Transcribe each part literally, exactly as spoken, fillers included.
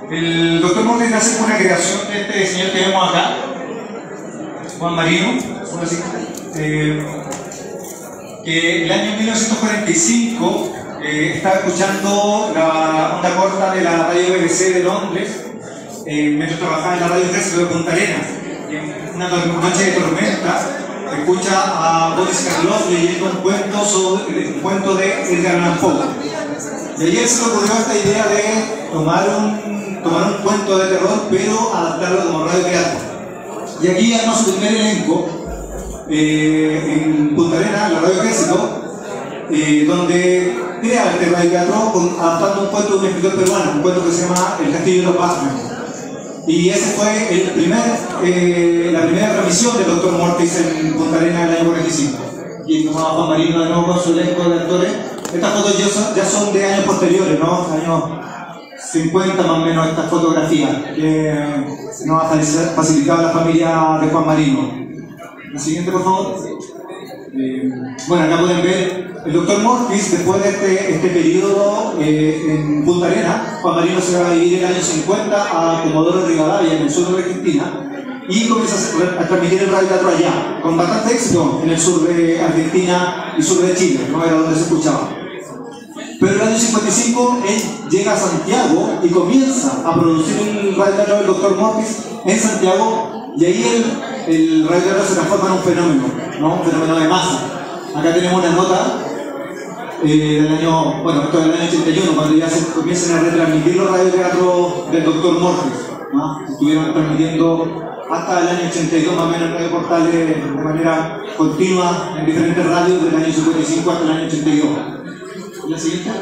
El doctor Mortis nace con una creación de este señor que vemos acá, Juan Marino, eh, que el año mil novecientos cuarenta y cinco eh, estaba escuchando la onda corta de la radio B B C de Londres, eh, mientras trabajaba en la radio Ejército de Punta Arenas. En una noche de tormenta, escucha a Boris Karloff leyendo un cuento, sobre, un cuento de Edgar Allan Poe. Y ayer se le ocurrió esta idea de tomar un, tomar un cuento de terror, pero adaptarlo como radioteatro. Y aquí armó su primer elenco eh, en Punta Arenas, la radio Ejército, eh, donde crea este radioteatro adaptando un cuento de un escritor peruano, un cuento que se llama El Castillo de los Batman. Y ese fue el primer, eh, la primera transmisión del doctor Mortis en Punta Arenas en el año cuarenta y cinco. Y tomaba Juan Marino de nuevo con su elenco de actores. Estas fotos ya son, ya son de años posteriores, ¿no? Años cincuenta más o menos estas fotografías que nos ha facilitado la familia de Juan Marino. La siguiente, por favor. Eh, bueno, acá pueden ver el doctor Mortis, después de este, este periodo eh, en Punta Arenas. Juan Marino se va a vivir en el año cincuenta a Comodoro Rivadavia, en el sur de Argentina, y comienza a, a transmitir el radioteatro allá, con bastante éxito en el sur de Argentina y sur de Chile, no era donde se escuchaba. Pero en el año cincuenta y cinco él llega a Santiago y comienza a producir el radioteatro del doctor Mortis en Santiago, y ahí el, el radioteatro se transforma en un fenómeno, ¿no? Un fenómeno de masa. Acá tenemos una nota eh, del año, bueno, esto es del año ochenta y uno, cuando ya se comienzan a retransmitir los radioteatros del doctor Mortis, ¿no? Estuvieron transmitiendo hasta el año ochenta y dos más o menos en Radio Portales de manera continua en diferentes radios del año cincuenta y cinco hasta el año ochenta y dos. ¿La siguiente?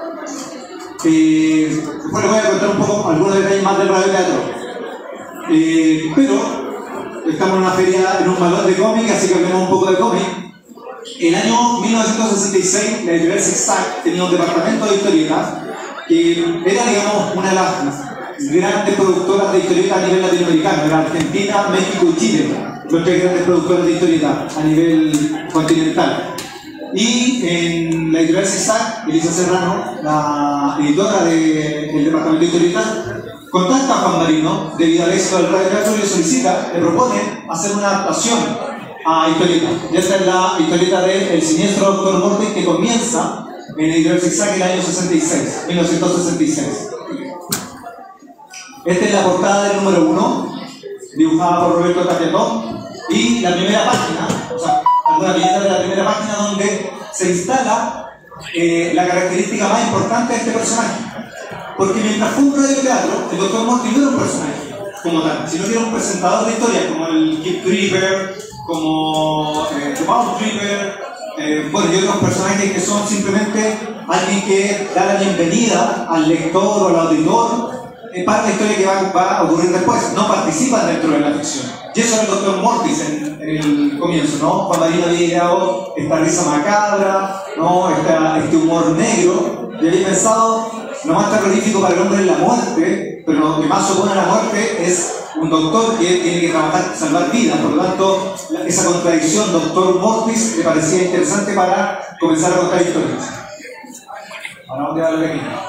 Eh, después les voy a contar un poco algunos detalles más del radioteatro. Eh, pero estamos en una feria, en un balón de cómic, así que hablemos un poco de cómic. El año mil novecientos sesenta y seis, la editorial Zig-Zag tenía un departamento de historietas que era, digamos, una de las grandes productoras de historietas a nivel latinoamericano. Era Argentina, México y Chile, los tres grandes productores de historietas a nivel continental. Y en la editorial Zig-Zag, Elisa Serrano, la editora de, del departamento de historietas, contacta a Juan Marino debido al éxito del radioteatro y le solicita, le propone hacer una adaptación a historieta. Y esta es la historieta de El siniestro doctor Mortis, que comienza en la editorial Zig-Zag en el año sesenta y seis, mil novecientos sesenta y seis. Esta es la portada del número uno, dibujada por Roberto Tapiatón, y la primera página, o sea, alguna viñeta de la primera página donde se instala eh, la característica más importante de este personaje. Porque mientras fue un radioteatro, el doctor Mortis no era un personaje como tal, sino que era un presentador de historias, como el Kid Creeper, como eh, The Mouse Creeper, eh, bueno, y otros personajes que son simplemente alguien que da la bienvenida al lector o al auditor eh, para la historia que va, va a ocurrir después. No participan dentro de la ficción. Y eso era el doctor Mortis en, en el comienzo, ¿no? Juan Marino había ideado esta risa macabra, ¿no? Esta, este humor negro, y había pensado, lo más terrorífico para el hombre es la muerte, pero lo que más se opone a la muerte es un doctor que tiene que trabajar, salvar vidas. Por lo tanto, esa contradicción, doctor Mortis, me parecía interesante para comenzar a contar historias. Ahora vamos a quedar pequeño.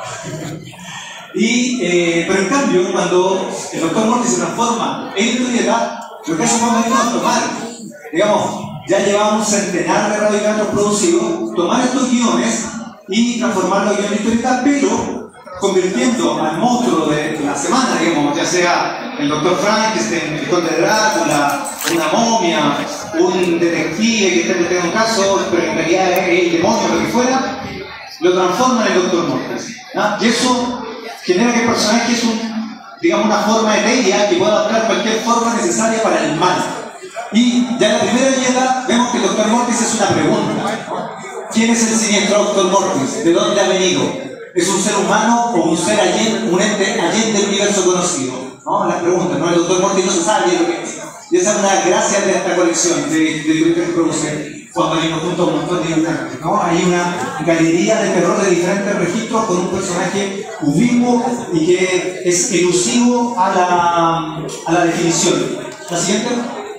Y, eh, pero en cambio, cuando el doctor Mortis se transforma en historieta, lo que hace Juan Marino es tomar, digamos, ya llevamos un centenar de radioteatros producidos, tomar estos guiones y transformarlos en guiones de historieta, pero convirtiendo al monstruo de la semana, digamos, ya sea el doctor Frankenstein, el conde Drácula, una momia, un detective que está investigando un caso, pero en realidad es el demonio, lo que fuera, lo transforma en el doctor Mortis, ¿no? Y eso genera que el personaje es un, digamos, una forma etérea que puede adoptar cualquier forma necesaria para el mal. Y ya en la primera viñeta vemos que el doctor Mortis es una pregunta. ¿Quién es el siniestro doctor Mortis? ¿De dónde ha venido? ¿Es un ser humano o un ser allende, un ente allende del universo conocido? ¿No? Las preguntas, ¿no? El doctor Mortis no se sabe lo que es. Y esa es una gracia de esta colección de, de que produce Juan Marino junto a un montón de dibujantes, ¿no? Hay una galería de terror de diferentes registros con un personaje vivo y que es elusivo a la, a la definición. ¿La siguiente?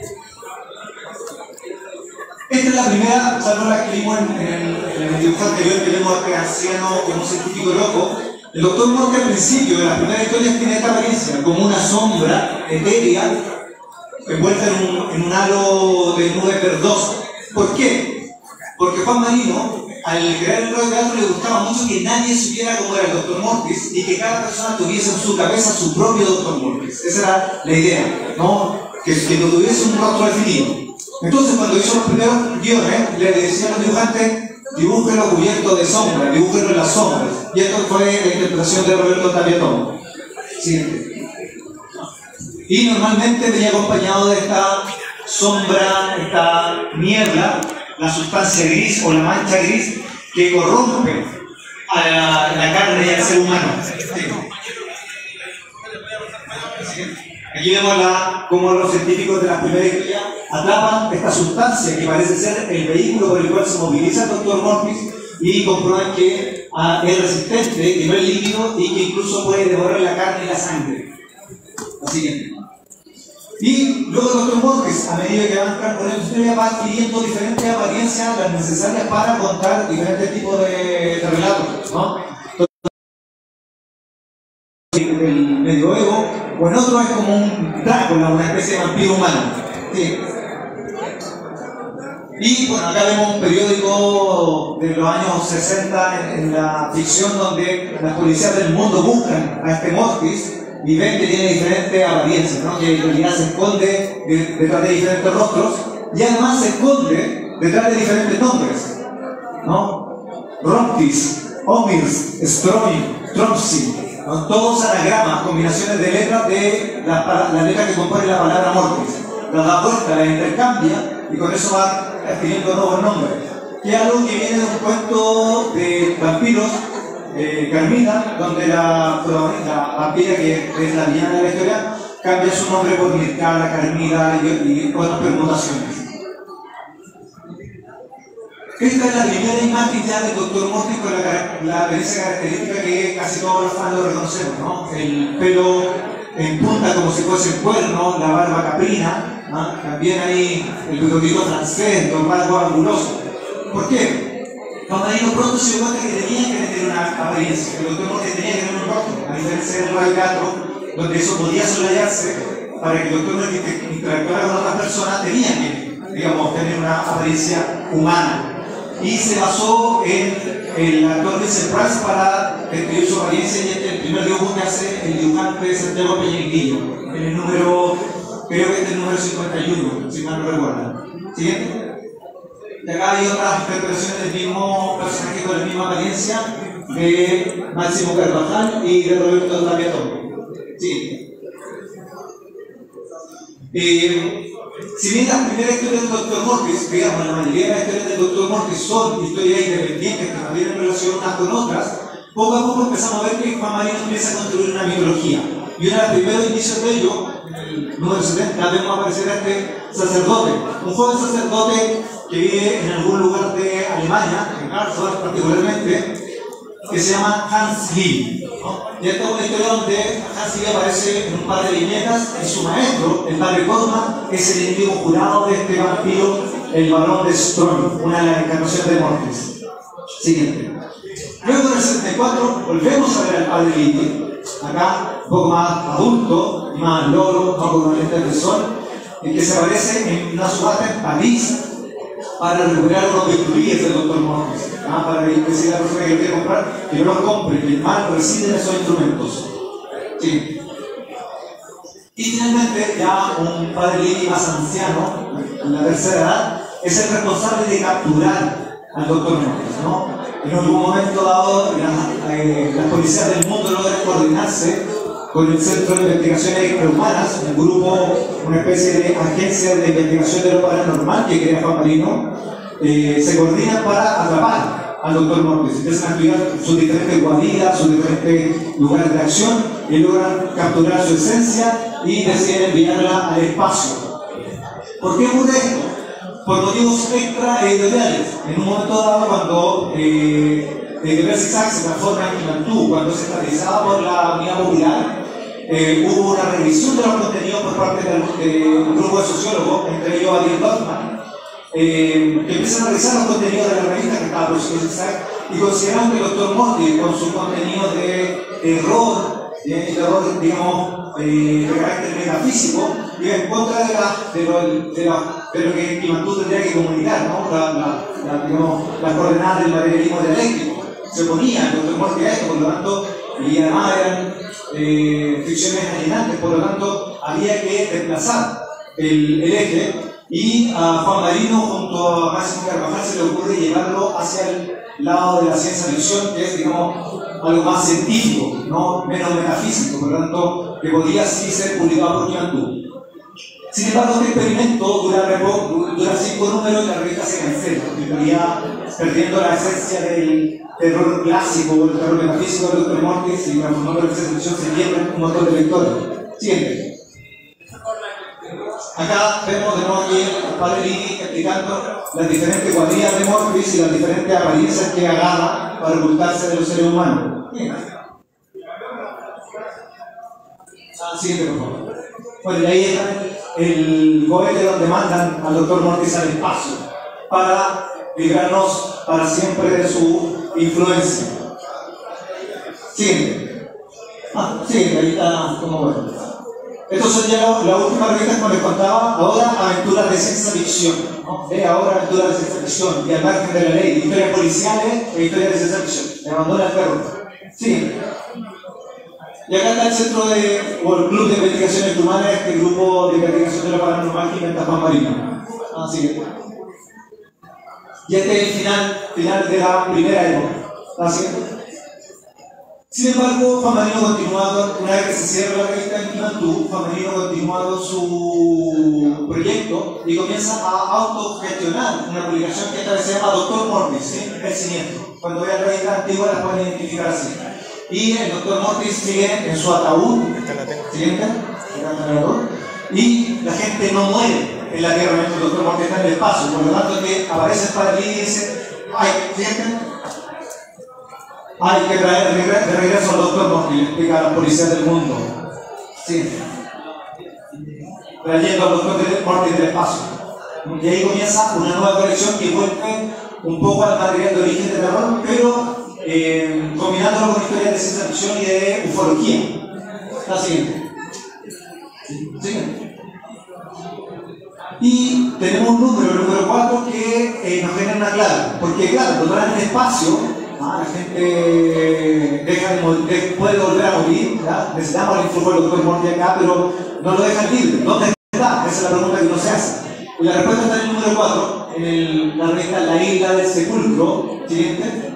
Esta es la primera, salvo la que vimos en, en, en el dibujo anterior, que vemos a este anciano como un científico loco. El doctor Mortis al principio de las primeras historias tiene esta apariencia, como una sombra etérea envuelta en un, en un halo de nube verdosa. ¿Por qué? Porque Juan Marino, al crear el rol de teatro, le gustaba mucho que nadie supiera cómo era el doctor Mortis y que cada persona tuviese en su cabeza su propio doctor Mortis. Esa era la idea, ¿no? Que, que no tuviese un rostro definido. Entonces, cuando hizo los primeros guiones, le decían a los dibujantes: dibújenlo cubierto de sombra, dibújenlo en las sombras. Y esto fue la interpretación de Roberto Tapia Tomo. Siguiente. Y normalmente venía acompañado de esta sombra, esta niebla, la sustancia gris o la mancha gris que corrompe a la, la carne y al ser humano. Aquí vemos la, cómo los científicos de las primeras historias atrapan esta sustancia que parece ser el vehículo por el cual se moviliza el doctor Mortis y comprueban que ah, es resistente, que no es líquido y que incluso puede devorar la carne y la sangre. La siguiente. Y luego el doctor Mortis, a medida que avanza con la historia, va adquiriendo diferentes apariencias, las necesarias para contar diferentes tipos de, de relatos, ¿no? El medioevo, o en otro es como un Drácula, una especie de vampiro humano. Sí. Y bueno, acá vemos un periódico de los años sesenta en, en la ficción donde las policías del mundo buscan a este Mortis y ven que tiene diferentes apariencias, ¿no? Que en realidad se esconde de, detrás de diferentes rostros y además se esconde detrás de diferentes nombres, ¿no? Rontis, Omirs, Stroin, Tromsi, ¿no? Todos anagramas, combinaciones de letras de la, la letra que compone la palabra Mortis. La da vuelta, la intercambia y con eso va adquiriendo nuevos nombres. Que es algo que viene de un cuento de vampiros, eh, Carmina, donde la protagonista, la vampira que es la villana de la historia, cambia su nombre por Mircala, Carmila y, y otras permutaciones. Esta es la primera imagen ya del doctor Mortis con la, la apariencia característica que casi todos los fans lo reconocemos, ¿no? El pelo en punta como si fuese el cuerno, la barba caprina, ¿no? También ahí el bigotito francés, los rasgos angulosos. ¿Por qué? Juan Marino pronto se dio cuenta que tenía que tener una apariencia, que el doctor Mortis tenía que tener un rostro, a diferencia del radioteatro, donde eso podía solayarse, para que el doctor Mortis interactuara con otras personas, tenía que, digamos, tener una apariencia humana. Y se basó en el actor Vincent Price para describir su apariencia, y este es el primer dibujo que hace el dibujante Santiago Peñaguillo, en el número, creo que este es el número cincuenta y uno, si mal no recuerdo. ¿Siguiente? Y acá hay otras interpretaciones del mismo personaje con la misma apariencia de Máximo Carvajal y de Roberto Tapia Tomo. Siguiente. Eh, si bien las primeras historias del doctor Mortis, digamos, la mayoría de las historias del doctor Mortis son historias independientes que no tienen relación unas con otras, poco a poco empezamos a ver que Juan Marino empieza a construir una mitología. Y uno de los primeros indicios de ello, en el número setenta, vemos aparecer a este sacerdote, un joven sacerdote que vive en algún lugar de Alemania, en Karlsruhe particularmente, que se llama Hans Lee, ¿no? Y esta es una historia donde Hans Lee aparece en un par de viñetas y su maestro, el padre Cosma, es el enemigo jurado de este vampiro, el varón de Strong, una de las encarnaciones de Mortis. Siguiente. Luego en el setenta y cuatro volvemos a ver al padre Lee, acá un poco más adulto, más loro, más con lentes de sol, en que se aparece en una subasta en París para recuperar unos bisturíes del doctor Mortis. Ah, para decir a la persona que lo quiere comprar que no lo compre, que el mal reside en esos instrumentos. Sí. Y finalmente, ya un padre Lili más anciano, en la tercera edad, es el responsable de capturar al doctor Mortis, ¿no? En algún momento dado, las, eh, las policías del mundo logran coordinarse con el Centro de Investigaciones Extrahumanas, un grupo, una especie de agencia de investigación de lo paranormal que crea Juan Marino. Eh, se coordinan para atrapar al doctor Mortis, empiezan a estudiar sus diferentes guaridas, sus diferentes lugares de acción y logran capturar su esencia y deciden enviarla al espacio. ¿Por qué ocurre esto? Por motivos extraeditoriales. En un momento dado, cuando eh, Editorial Zigzag se transforma en Quimantú, cuando se estabilizaba por la Unidad Popular, eh, hubo una revisión de los contenidos por parte de, de un grupo de sociólogos, entre ellos Ariel Dorfman, eh, que empiezan a revisar los contenidos de la revista que estaba produciendo y consideraron que el doctor Morty, con sus contenidos de error, de error, digamos, eh, de carácter metafísico, iba en contra de, la, de, lo, de, la, de lo que Imantú tendría que comunicar, ¿no? la, la, la, digamos, las coordenadas del materialismo dialéctico. Se oponía el doctor Morty a esto, por lo tanto, y además eran eh, ficciones alienantes, por lo tanto, había que desplazar el, el eje, y a Juan Marino junto a Máximo Carvajal se le ocurre llevarlo hacia el lado de la ciencia ficción, que es, digamos, algo más científico, ¿no? Menos metafísico, por lo tanto, que podría sí ser publicado por Imantú. Sin embargo, este experimento dura, dura cinco números y la revista se cancela, porque estaría perdiendo la esencia del terror clásico o el terror metafísico del doctor Morty, y transformando la ciencia ficción se pierde un montón de lectores. Siguiente. Acá vemos de nuevo aquí el padre Lini explicando las diferentes cuadrillas de Morpheus y las diferentes apariencias que agarra para ocultarse de los seres humanos. Bien. Ah, siguiente, por favor. Bueno, y ahí está el cohete donde mandan al doctor Mortis al espacio para librarnos para siempre de su influencia. Siguiente. Ah, siguiente, ahí está como bueno. Estos son ya la, la última revista, como les contaba, ahora aventuras de ciencia ficción, ¿no? Eh, ahora aventuras de ciencia ficción, y al margen de la ley, historias policiales e historias de ciencia ficción. Me abandona el perro. Sí. Y acá está el centro de, o el Club de Investigaciones Humanas, este grupo de investigación de lo paranormal que inventa Juan Marino. Así que. Y este es el final, final de la primera época. Así que. Sin embargo, Juan Marino continúa, una vez que se cierra la revista en Imantú, Juan Marino continúa con su proyecto y comienza a autogestionar una publicación que esta vez se llama Doctor Mortis, ¿sí? El siniestro. Cuando vean revistas antiguas las pueden identificar así. Y el doctor Mortis sigue en su ataúd, siguiente, y la gente no muere en la Tierra, mientras el doctor Mortis está en el espacio, por lo tanto que aparece el padre y dice, ay, siguiente. Hay que traer de regreso al doctor Morty, le explica a la policía del mundo. Sí. Trayendo al doctor Morty del espacio. Y ahí comienza una nueva colección que vuelve un poco al material de origen de terror, pero eh, combinándolo con historias de ciencia ficción y de ufología. La siguiente. Siguiente. Y tenemos un número, el número cuatro, que eh, nos genera una clave. Porque, claro, cuando van en el espacio, Ah, la gente deja de morir, puede volver a morir, ¿ya? Necesitamos el influjo del doctor Morty acá, pero no lo dejan libre. ¿Dónde está? Esa es la pregunta que uno se hace. Y la respuesta está en el número cuatro, en el, la revista La Isla del Sepulcro, siguiente,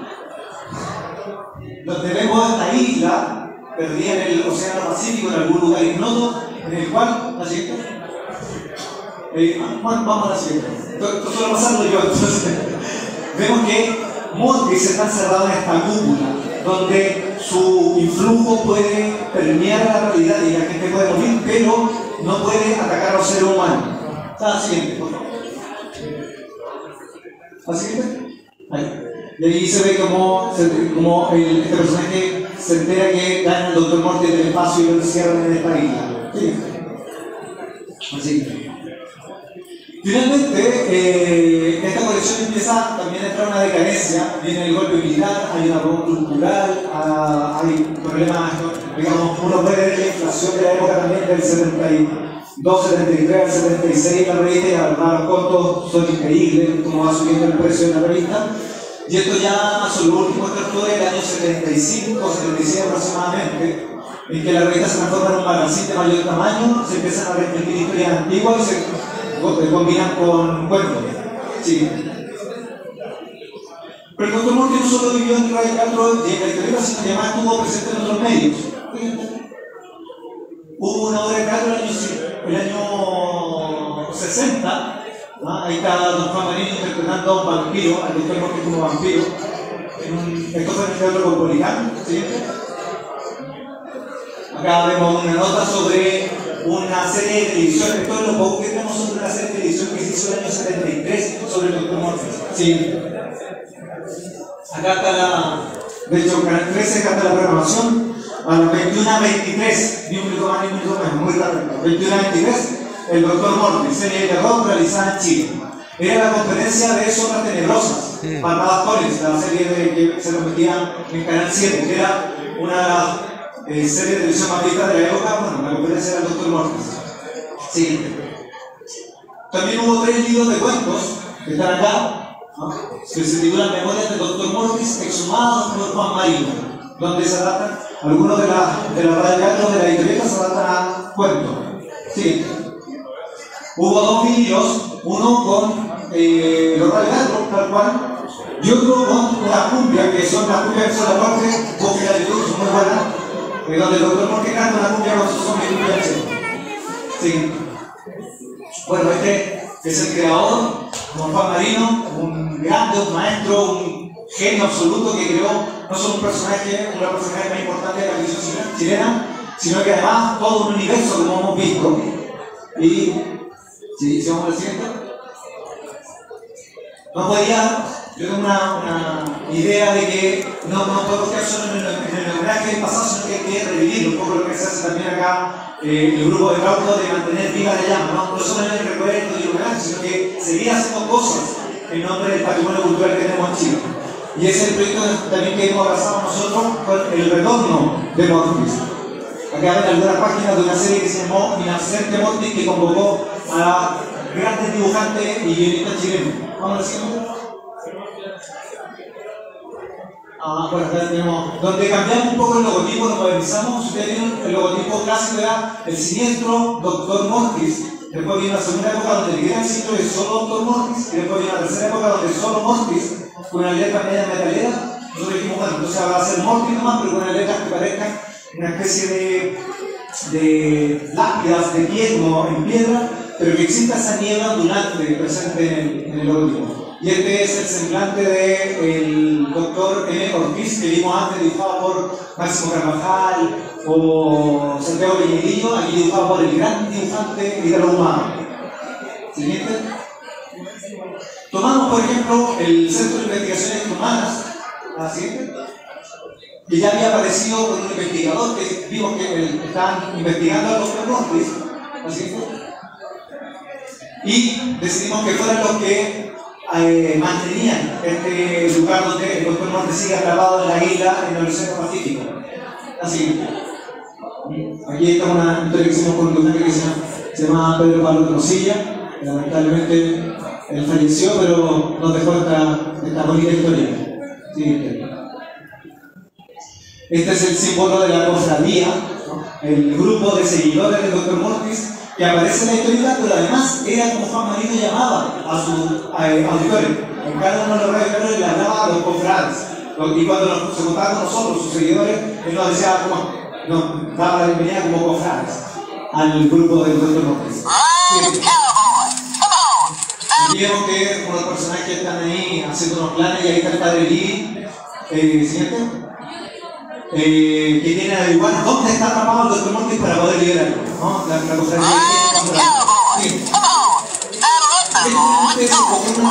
donde vemos esta isla perdida en el Océano Pacífico, en algún lugar ignoto, en el cual, la siguiente, eh, bueno, vamos a la siguiente. Esto suele pasarlo yo, entonces, vemos que Mortis está encerrado en esta cúpula, donde su influjo puede permear la realidad y la gente puede morir, pero no puede atacar a los seres humanos. La siguiente, por favor. La siguiente. Ahí. Y ahí se ve como, como el, este personaje se entera que gana el doctor Mortis del espacio y lo encierran en esta isla. Sí. Así. Finalmente, eh, esta colección empieza también a entrar en una decadencia. Viene el golpe militar, hay una bomba cultural, uh, hay problemas, digamos, uno puede ver la inflación de la época también del setenta y dos, setenta y tres, setenta y seis, la revista, y la verdad los costos son increíbles, cómo va subiendo el precio de la revista. Y esto ya son los últimos tractores del año setenta y cinco, setenta y seis aproximadamente, en que la revista se transforma en un magancín de mayor tamaño, se empiezan a repetir historias antiguas y se combinan con cuentos. Sí. Pero el doctor Morty no solo vivió en Radio Teatro y en la historieta, sino que además estuvo presente en otros medios. Hubo una obra de teatro el año, el año sesenta, ¿no? Ahí está don Juan Marino interpretando a un vampiro, al doctor Morty como vampiro. En un, esto fue en el Teatro Caupolicán, ¿sí? Acá vemos una nota sobre una serie de televisión. Esto es lo poco que tenemos sobre una serie de televisión que se hizo en el año setenta y tres sobre el doctor Morty. Sí. Acá está la. De hecho, Canal trece, acá está la programación. A las veintiuna veintitrés, ni un minuto más ni un minuto menos, muy rápido. veintiuna veintitrés, el doctor Morty, serie de terror realizada en Chile. era la conferencia de Sombras Tenebrosas, mm. Palmadas Collins, la serie de, que se transmitía en Canal siete, que era una de las eh, series de televisión más vistas de la época. Bueno, la conferencia era el doctor Mortis. Siguiente. También hubo tres libros de cuentos que están acá, ¿no?, que se titulan Memorias del doctor Mortis, exhumados por Juan Marino, donde se adaptan algunos de las de la radicales de la historieta, se adaptan a cuentos. Siguiente. Hubo dos vídeos, uno con eh, los radicales, tal cual, y otro con las cumbias, que son las cumbias que son la parte de la YouTube, son muy buenas, eh, donde el doctor Mortis canta una cumbia con su zombie cumbia. Siguiente. Bueno, este es el creador, como Juan Marino, un grande, un maestro, un genio absoluto que creó no solo un personaje, una personaje más importante de la televisión chilena, sino que además todo un universo como hemos visto. Y, si ¿sí, vamos al siguiente? No podía, yo tengo una, una idea de que no, no podemos quedar solo en el, en el homenaje del pasado, sino que hay que revivir un poco lo que se hace también acá. Eh, el grupo de cautos de mantener viva la llama, ¿no? No solo en el recuerdo y el homenaje, sino que seguir haciendo cosas en nombre del patrimonio cultural que tenemos en Chile. Y ese es el proyecto también que hemos abrazado nosotros con el retorno de Mortis. Acá ven algunas páginas de una serie que se llamó Inocente Mortis, que convocó a grandes dibujantes y guionistas chilenos. Vamos a la siguiente. Ah, bueno, acá tenemos, donde cambiamos un poco el logotipo, lo modernizamos. Ustedes vieron, el logotipo clásico era el siniestro doctor Mortis. Después vino la segunda época donde el gran sitio es solo doctor Mortis. Y después vino la tercera época donde es solo Mortis, con una letra media metalera. Nosotros dijimos, bueno, entonces va a ser Mortis nomás, pero con unas letras que parezcan una especie de, de lápidas de piel, como en piedra, pero que exista esa niebla ondulante presente en el, en el logotipo. Y este es el semblante del doctor M. Ortiz, que vimos antes, dibujado por Máximo Carvajal o Santiago Peñerillo, aquí dibujado por el gran dibujante Italo Humano. Siguiente. Tomamos, por ejemplo, el Centro de Investigaciones Humanas, la siguiente, que ya había aparecido con un investigador que vimos que estaban investigando al doctor Mortis, la siguiente, y decidimos que fueran los que Eh, mantenían este lugar donde el doctor Mortis sigue atrapado en la isla en el Océano Pacífico. Así, aquí está una historia que hicimos con un doctor que se llama, se llama Pedro Pablo Trosilla. Lamentablemente él falleció, pero nos dejó esta, esta bonita historia. Sí. Este es el símbolo de la cofradía, ¿no?, el grupo de seguidores del doctor Mortis, que aparece en la historia, pero además era como Juan Marino llamaba a su auditorio. En cada uno de los radicales le hablaba a los cofrades. Y cuando nos, se contaba con nosotros, sus seguidores, él nos decía como, nos daba la bienvenida como cofrades al grupo del doctor Mortis. Y vemos que unos personajes están ahí haciendo unos planes, y ahí está el padre Lee, eh, siguiente. Eh, que tiene que averiguar dónde está atrapado el doctor Mortis para poder liberarlo, ¿no? La, la cosa de sí. Este es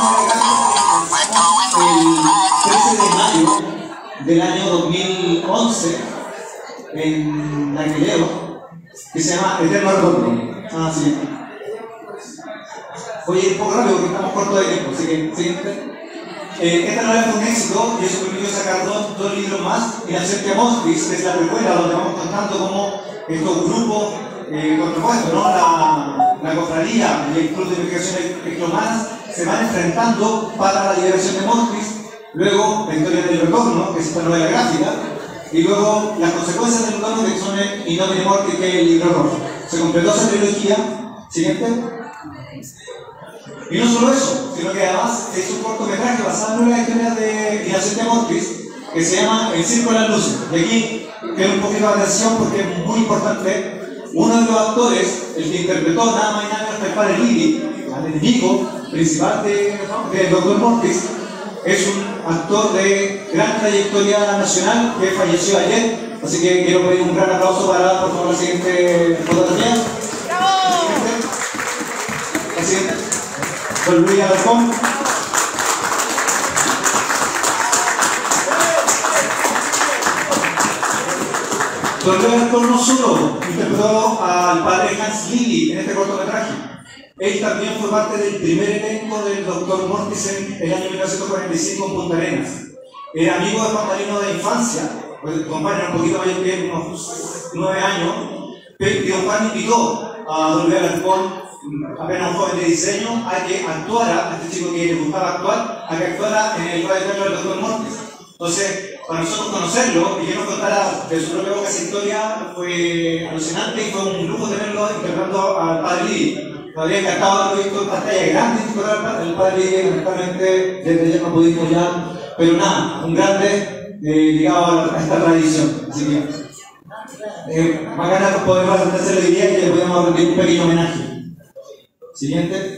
el trece de mayo del año dos mil once en Naquileo, que se llama Eterno Retorno. Ah, sí. Voy a ir un poco rápido porque estamos cortos de tiempo, así que siguiente. Eh, esta novela fue un éxito y eso permitió sacar dos, dos libros más. Inocente Mortis, que es la precuela donde vamos contando cómo estos grupos eh, contrapuestos, ¿no?, la, la cofradía y el Club de Investigaciones Extrahumanas se van enfrentando para la liberación de Mortis. Luego la historia del retorno, que es esta novela gráfica, y luego las consecuencias del retorno, que son el In Nomine Mortis, que es el libro rojo. Se completó esa trilogía. Siguiente. Y no solo eso, sino que además es un cortometraje basado en la historia de Inocente Mortis, que se llama El Circo de las Luces. Y aquí quiero un poquito de atención porque es muy importante. Uno de los actores, el que interpretó nada más y nada menos que el padre Lili, el enemigo principal de, de doctor Mortis, es un actor de gran trayectoria nacional que falleció ayer. Así que quiero pedir un gran aplauso para, por favor, la siguiente fotografía. ¡Bravo! La siguiente. Don Luis Alarcón. Don Luis Alarcón no solo interpretó al padre Hans Lili en este cortometraje, Él también fue parte del primer elenco del doctor Mortis en el año mil novecientos cuarenta y cinco en Punta Arenas. Era amigo de Juan Marino de infancia, pues compañero un poquito mayor que él, unos nueve años, que Don Juan invitó a Don Luis Alarcón, apenas un joven de diseño, a que actuara, a este chico que le gustaba actuar, a que actuara en el radioteatro del doctor Mortis. Entonces, para nosotros conocerlo y que nos contara de su propia boca esa historia fue alucinante y fue un lujo tenerlo interpretando al padre Lili. Me habría encantado haberlo visto en pantalla grande interpretar al padre Lili, lamentablemente desde ya no pudimos ya, pero nada, un grande eh, ligado a, a esta tradición. Así que, eh, bacana podemos hacerlo hoy día y le podemos rendir un pequeño homenaje. Siguiente.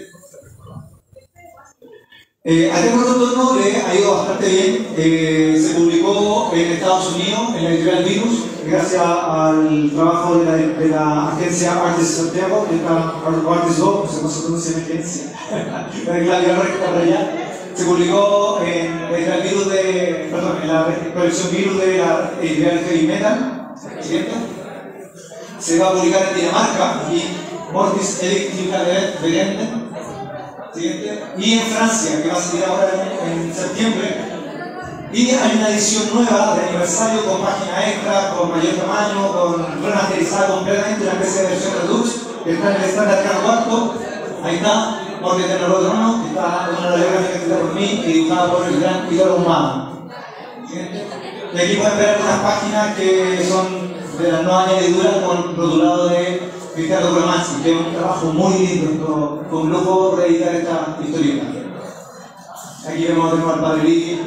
Eh, a este retorno le ha ido bastante bien. Eh, se publicó en Estados Unidos, en la editorial Virus, gracias al trabajo de la, de la agencia Artes Santiago, de esta Artes Go, no sé cómo se pronuncia en agencia, la Claudia Recta allá. Se publicó en la editorial Virus de, perdón, en la colección Virus de la editorial Heavy Metal. Siguiente. Se va a publicar en Dinamarca y Mortis Electrica de Berende. Siguiente. Y en Francia, que va a salir ahora en, en septiembre. Y hay una edición nueva de aniversario con página extra, con mayor tamaño, con remasterizada completamente, una especie de versión Redux, que está en el estándar Carlos cuarto. Ahí está, Mortis de Neurotrono, que está en una radiografía escrita por mí y dibujada por el gran Ídolo Humano. Y aquí pueden ver algunas páginas que son de las nuevas añadiduras con rotulado de Cristiano Cromanzi, que es un trabajo muy lindo, con un lujo reeditar esta historieta. Aquí vemos de nuevo al padre Lili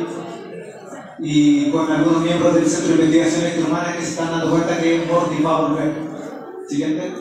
y con algunos miembros del Centro de Investigación Electrohumana que se están dando cuenta que Mortis va a volver. Siguiente.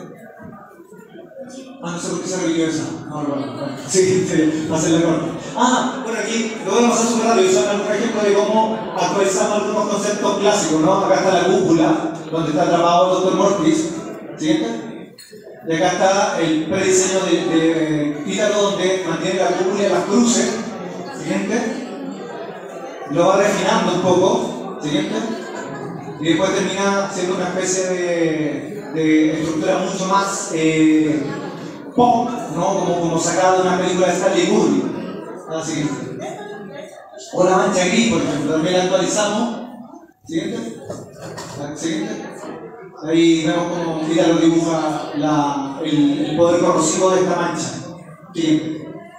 Ah, no sé por qué se repitió eso. No, no, no. Siguiente, hacer la corte. Ah, bueno, aquí lo voy a pasar súper rápido. Son algunos ejemplos de cómo actualizamos algunos conceptos clásicos, ¿no? Acá está la cúpula, donde está atrapado el doctor Mortis. Siguiente. Y acá está el prediseño de, de Ítalo, donde mantiene la cúpula y las cruces. Siguiente. Lo va refinando un poco. Siguiente. Y después termina siendo una especie de, de estructura mucho más eh, pop, ¿no? Como, como sacada de una película de Stanley Kubrick. La siguiente. O la mancha gris, por ejemplo, también la actualizamos. Siguiente. La siguiente. Ahí vemos cómo Ítalo dibuja la, el, el poder corrosivo de esta mancha. Siguiente.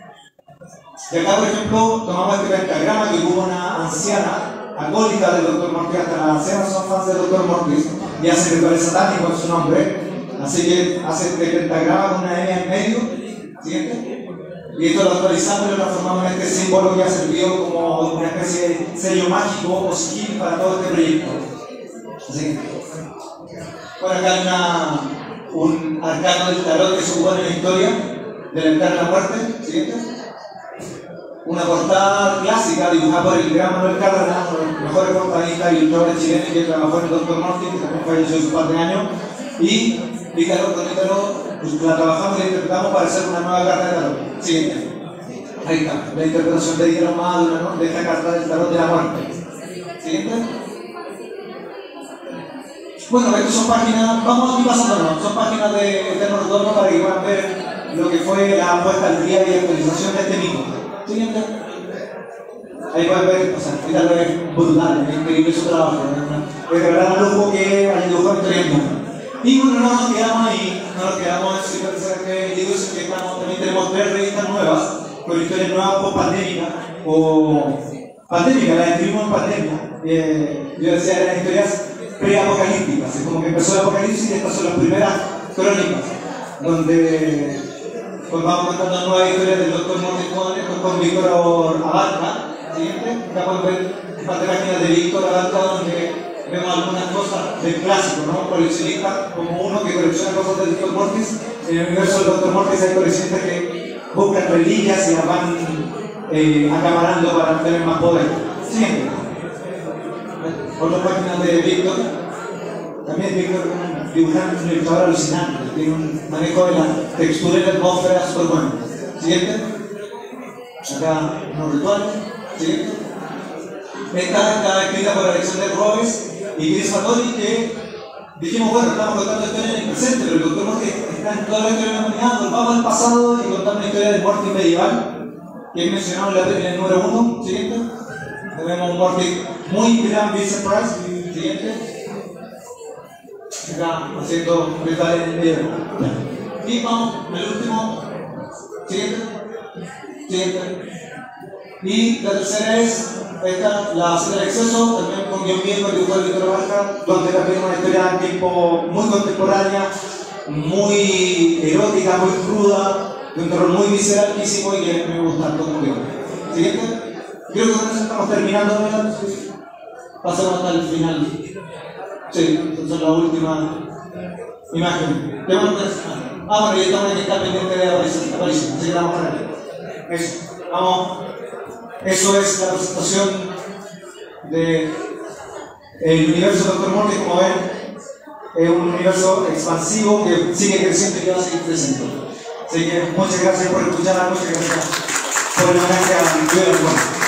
Y acá, por ejemplo, tomamos este pentagrama que hubo una anciana acólita del doctor Mortis, hasta las ancianas son fans del doctor Mortis y hacen rituales satánicos en su nombre. Así que hace este pentagrama con una M en medio. Siguiente. Y esto lo actualizamos y lo transformamos en este símbolo que ha servido como una especie de sello mágico o sigil para todo este proyecto. Así. Bueno, acá hay una, un arcano del tarot que se ocupó en la historia del arcano de la muerte. Siguiente. Una portada clásica dibujada por el gran Manuel Cárdenas, uno de los mejores portadistas y ilustradores chilenos que trabajó en el doctor Mortis, que también falleció hace un par de años. Y Ítalo, con Ítalo pues, la trabajamos y la interpretamos para hacer una nueva carta de tarot. Siguiente. Ahí está, la interpretación de Ítalo Madura, ¿no? De esta carta del tarot de la muerte. Siguiente. Bueno, estas son páginas, vamos aquí pasándonos, son páginas de Eterno Retorno para que puedan ver lo que fue la puesta al día y la actualización de este mito. Siguiente. Ahí pueden ver, o sea, Ítalo es brutal, es increíble su trabajo, es de verdad un lujo que haya dibujado historia. Y bueno, no nos quedamos ahí, no nos quedamos en simplemente libros, que estamos, también tenemos tres revistas nuevas, con historias nuevas post pandémicas, o pandémicas, las escribimos en pandemia. Eh, yo decía, eran historias pre-apocalípticas, es como que empezó el apocalipsis y estas son las primeras crónicas, donde pues vamos contando nuevas historias del doctor Mortis con, con Víctor Abarca. Siguiente. Acá pueden ver un par de páginas de Víctor Abarca donde vemos algunas cosas del clásico, ¿no? Coleccionistas como uno que colecciona cosas del doctor Mortis. En el universo del doctor Mortis hay coleccionistas que buscan reliquias y las van eh, acaparando para tener más poder. Siguiente. Otras páginas de Víctor. También Víctor dibujando un ilustrador alucinante, tiene un manejo de la textura y la atmósfera súper bueno. Siguiente. Acá unos rituales. Siguiente. Esta está escrita por Alexander Robes y Chris Fattori, que dijimos, bueno, estamos contando historias en el presente, pero el doctor Morty está en toda la historia de la humanidad. Nos vamos al pasado y contamos una historia del Morty medieval, que es mencionado en, la, en el número uno. Siguiente. Tenemos un Morty muy gran Vincent Price. Siguiente. Acá haciendo rituales en el medio. Y vamos, el último. Siguiente. Siguiente. Y la tercera es esta, la cena del exceso, también con guión bien, con dibujo de Víctor Barca, donde también una historia tipo muy contemporánea, muy erótica, muy cruda, de un terror muy visceralísimo y que me gusta tanto como digo. Siguiente. Creo que con eso estamos terminando, ¿verdad? Pasamos hasta el final. Sí, esa es la última imagen. ¿Qué bueno que es? Ah, bueno, y estamos en que está pendiente de aparición, aparición, así que vamos a ver. Eso, vamos. Eso es la presentación del universo de doctor Morty. Como ven, es un universo expansivo que sigue creciendo y que va a seguir creciendo. Así que muchas gracias por escuchar, muchas gracias por el homenaje a Miguel Alfonso.